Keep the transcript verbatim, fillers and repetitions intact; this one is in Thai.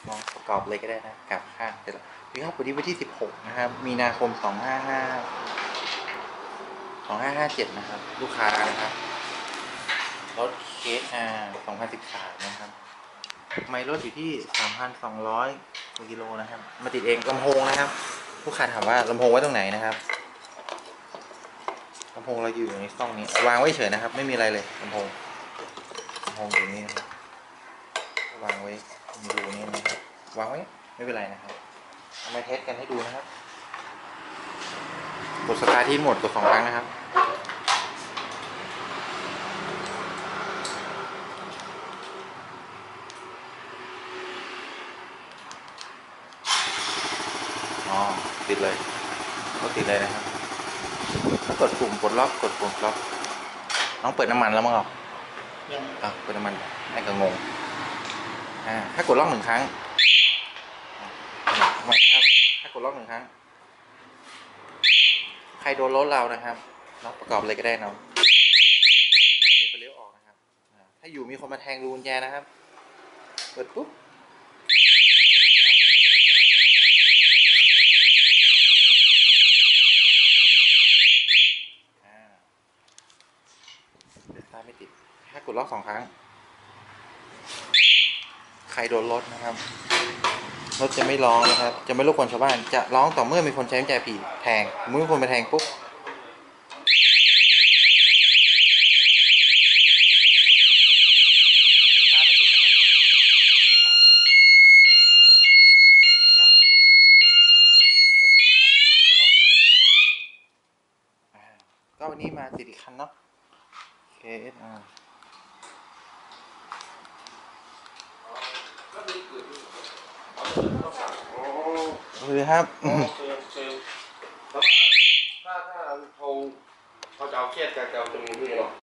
ลองประกอบเลยก็ได้นะกลับข้างเสร็จแล้วนี่ครับวันนี้วันที่สิบหกนะครับมีนาคมสองห้าห้าสองห้าห้าเจ็ดนะครับลูกค้านะครับรถเคสอาร์สองพันสิบสามนะครับไมล์รถอยู่ที่สามพันสองร้อยกิโลนะครับมาติดเองลำโพงนะครับลูกค้าถามว่าลำโพงไว้ตรงไหนนะครับลำโพงเราอยู่ในช่องนี้วางไว้เฉยนะครับไม่มีอะไรเลยลำโพงลำโพงอยู่นี่นะครับวางไว้ในรูนี้นะครับวางไว้ไม่เป็นไรนะครับเอามาเทสกันให้ดูนะครับกดสตาร์ทที่โหมดกดสองครั้งนะครับอ๋อติดเลยก็ติดเลยนะครับถ้ากดปุ่มกดล็อกกดปุ่มล็อกน้องเปิดน้ำมันแล้วมั้งเหรอยังอ่ะเปิดน้ำมันให้ก็งงอ่าถ้ากดล็อกหนึ่งครั้งใหม่นะครับถ้ากดล็อกหนึ่งครั้งใครโดนรถเรานะครับน้องประกอบเลยก็ได้น้องมีไฟเลี้ยวออกนะครับถ้าอยู่มีคนมาแทงรูกุญแจนะครับเปิดปุ๊บเดี๋ยวตาไม่ติดถ้ากดล็อกสองครั้งใครโดนรถนะครับรถจะไม่ร้องนะครับจะไม่รบกวนชาวบ้านจะร้องต่อเมื่อมีคนใช้กุญแจผีแทงเมื่อมีคนมาแทงปุ๊บก็วันนี้มาติดอีกคันเนาะ เค เอส อาร์ โอเคครับถ้าถ้าเขาเขาจะเอาเครียดจะเอาจะมีที่หรอ